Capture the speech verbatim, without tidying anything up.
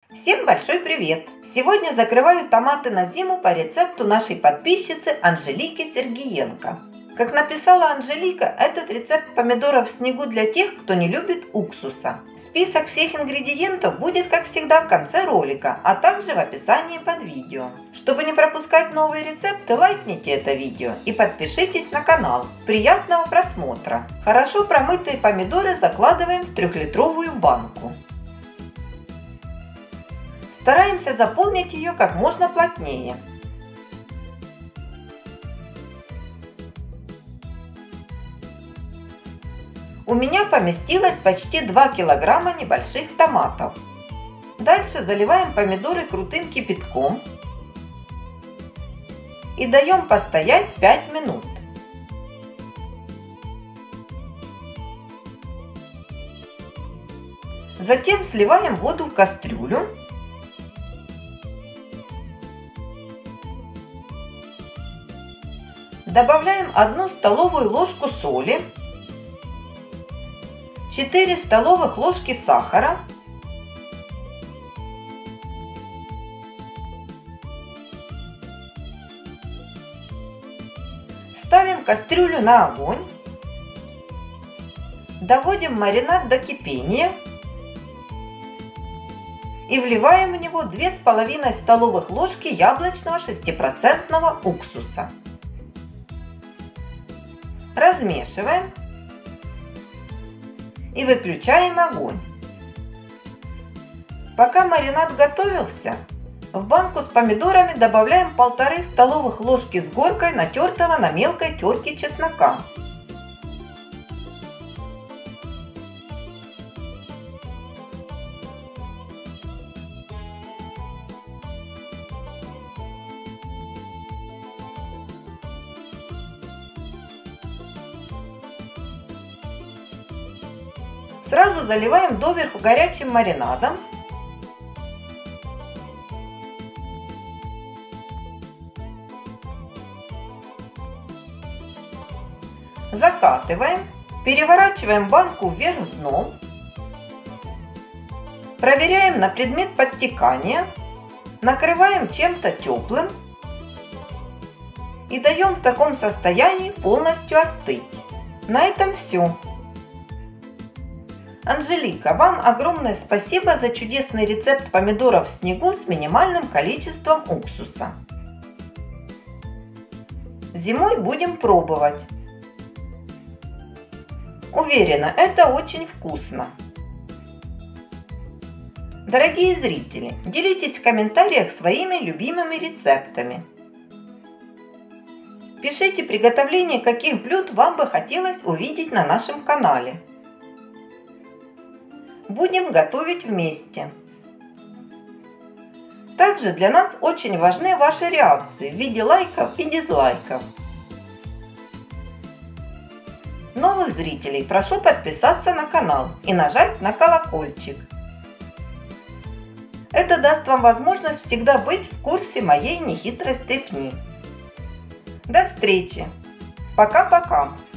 Всем большой привет! Сегодня закрываю томаты на зиму по рецепту нашей подписчицы Анжелики Сергиенко. Как написала Анжелика, этот рецепт помидоров в снегу для тех, кто не любит уксуса. Список всех ингредиентов будет, как всегда, в конце ролика, а также в описании под видео. Чтобы не пропускать новые рецепты, лайкните это видео и подпишитесь на канал. Приятного просмотра! Хорошо промытые помидоры закладываем в трехлитровую банку. Стараемся заполнить ее как можно плотнее. У меня поместилось почти два килограмма небольших томатов. Дальше заливаем помидоры крутым кипятком и даем постоять пять минут. Затем сливаем воду в кастрюлю. Добавляем одну столовую ложку соли, четыре столовых ложки сахара, ставим кастрюлю на огонь, доводим маринад до кипения и вливаем в него две с половиной столовых ложки яблочного шестипроцентного уксуса. Размешиваем и выключаем огонь. Пока маринад готовился, в банку с помидорами добавляем полторы столовых ложки с горкой натертого на мелкой терке чеснока. Сразу заливаем доверху горячим маринадом. Закатываем, переворачиваем банку вверх дном. Проверяем на предмет подтекания. Накрываем чем-то теплым. И даем в таком состоянии полностью остыть. На этом все. Анжелика, вам огромное спасибо за чудесный рецепт помидоров в снегу с минимальным количеством уксуса. Зимой будем пробовать. Уверена, это очень вкусно. Дорогие зрители, делитесь в комментариях своими любимыми рецептами. Пишите приготовление каких блюд вам бы хотелось увидеть на нашем канале. Будем готовить вместе. Также для нас очень важны ваши реакции в виде лайков и дизлайков. Новых зрителей прошу подписаться на канал и нажать на колокольчик. Это даст вам возможность всегда быть в курсе моей нехитрой стряпни. До встречи! Пока-пока!